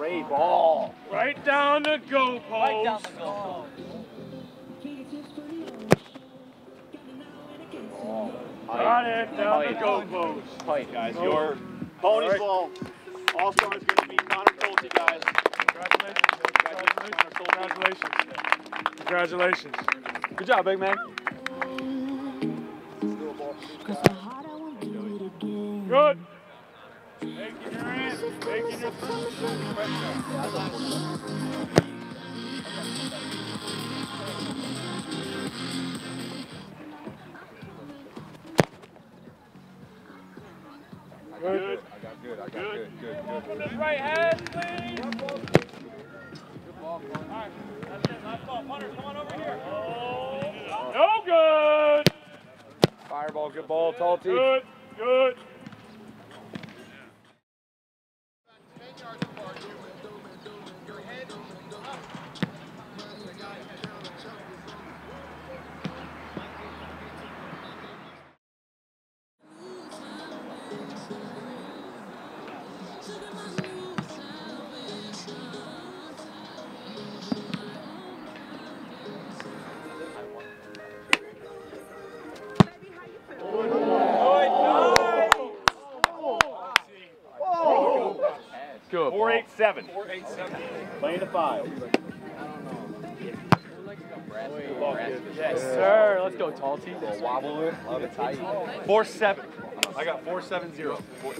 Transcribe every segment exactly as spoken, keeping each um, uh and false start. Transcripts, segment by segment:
Play ball. Right down the goalpost. Right down the goalpost. Got it, down the goalpost. Tight, guys. Your pony's ball. All-star is going to be Conor Talty, guys. Congratulations. Congratulations. Congratulations. Good job, big man. Good. Making your hands, making your Good. I got good. I got good. Good. Good. From his right hand, please. Good ball. All right. That's it. Last ball. Punter, come on over here. Oh. No good. Fireball. Good ball, Talty. Good. Good. Good. Four eight seven. Four eight seven. Playing the five. Yes, sir. Let's go, Talty. Wobble it. Love it tight. Four seven. I got four seven zero. Four,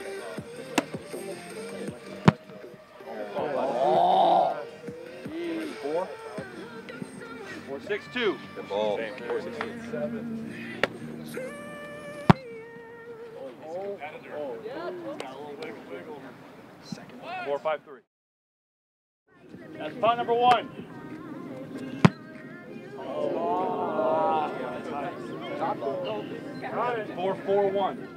Oh. four. Four six two. Good ball. Four six seven. Four five three. That's punt number one. Oh. Four four one.